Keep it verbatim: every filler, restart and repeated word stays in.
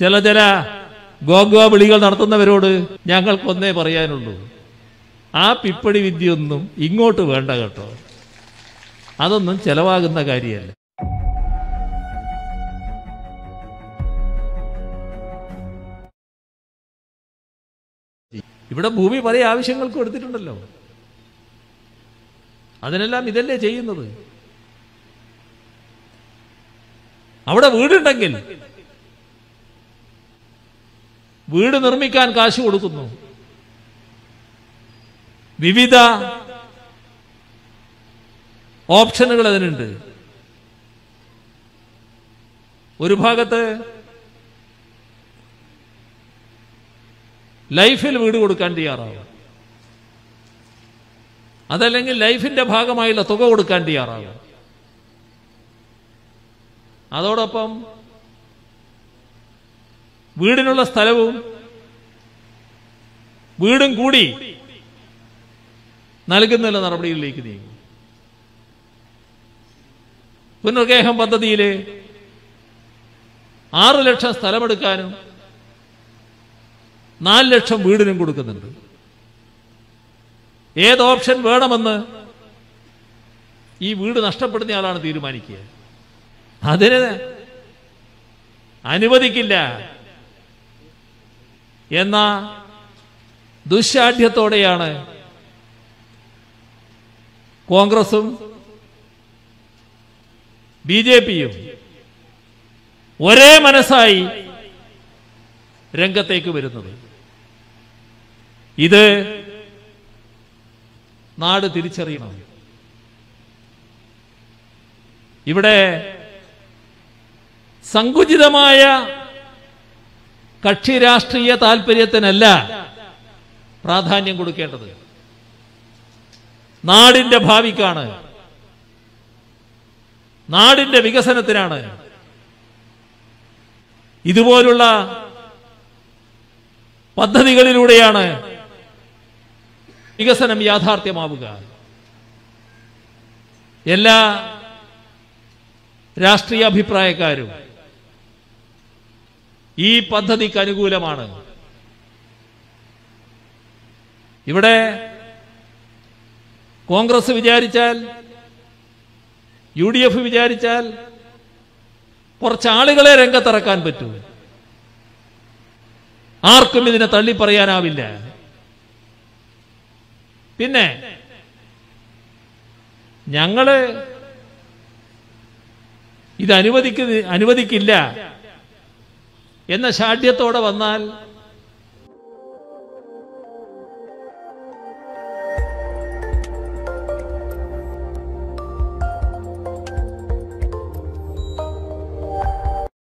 ചില ചില ഗോഗോ വിളികൾ നടത്തുന്നവരോട് ഞങ്ങൾക്കൊന്നേ പറയാനുള്ളൂ, ആ പിപ്പടി വിദ്യയൊന്നും ഇങ്ങോട്ട് വേണ്ട കേട്ടോ, അതൊന്നും ചെലവാകുന്ന കാര്യമല്ല. ഇവിടെ ഭൂമി പല ആവശ്യങ്ങൾക്ക് കൊടുത്തിട്ടുണ്ടല്ലോ, അതിനെല്ലാം ഇതല്ലേ ചെയ്യുന്നത്. അവിടെ വീടുണ്ടെങ്കിൽ വീട് നിർമ്മിക്കാൻ കാശ് കൊടുക്കുന്നു. വിവിധ ഓപ്ഷനുകൾ അതിനുണ്ട്. ഒരു ഭാഗത്ത് ലൈഫിൽ വീട് കൊടുക്കാൻ തയ്യാറാവും, അതല്ലെങ്കിൽ ലൈഫിന്റെ ഭാഗമായുള്ള തുക കൊടുക്കാൻ തയ്യാറാവും. അതോടൊപ്പം വീടിനുള്ള സ്ഥലവും വീടും കൂടി നൽകുന്നുള്ള നടപടികളിലേക്ക് നീങ്ങും. പുനർഗേഹം പദ്ധതിയില് ആറ് ലക്ഷം സ്ഥലമെടുക്കാനും നാല് ലക്ഷം വീടിനും കൊടുക്കുന്നുണ്ട്. ഏത് ഓപ്ഷൻ വേണമെന്ന് ഈ വീട് നഷ്ടപ്പെടുന്ന ആളാണ് തീരുമാനിക്കുക. അതിന് അനുവദിക്കില്ല എന്ന ദുശ്ശാഠ്യത്തോടെയാണ് കോൺഗ്രസും ബി ജെ പിയും ഒരേ മനസ്സായി രംഗത്തേക്ക് വരുന്നത്. ഇത് നാട് തിരിച്ചറിയണം. ഇവിടെ സങ്കുചിതമായ കക്ഷി രാഷ്ട്രീയ താല്പര്യത്തിനല്ല പ്രാധാന്യം കൊടുക്കേണ്ടത്, നാടിന്റെ ഭാവിക്കാണ്, നാടിന്റെ വികസനത്തിനാണ്. ഇതുപോലുള്ള പദ്ധതികളിലൂടെയാണ് വികസനം യാഥാർത്ഥ്യമാവുക. എല്ലാ രാഷ്ട്രീയ അഭിപ്രായക്കാരും ഈ പദ്ധതിക്ക് അനുകൂലമാണ്. ഇവിടെ കോൺഗ്രസ് വിചാരിച്ചാൽ, യു ഡി എഫ് വിചാരിച്ചാൽ കുറച്ചാളുകളെ രംഗത്തിറക്കാൻ പറ്റൂ. ആർക്കും ഇതിനെ തള്ളിപ്പറയാനാവില്ല. പിന്നെ ഞങ്ങള് ഇത് അനുവദിക്ക അനുവദിക്കില്ല എന്ന ശാഠ്യത്തോടെ വന്നാൽ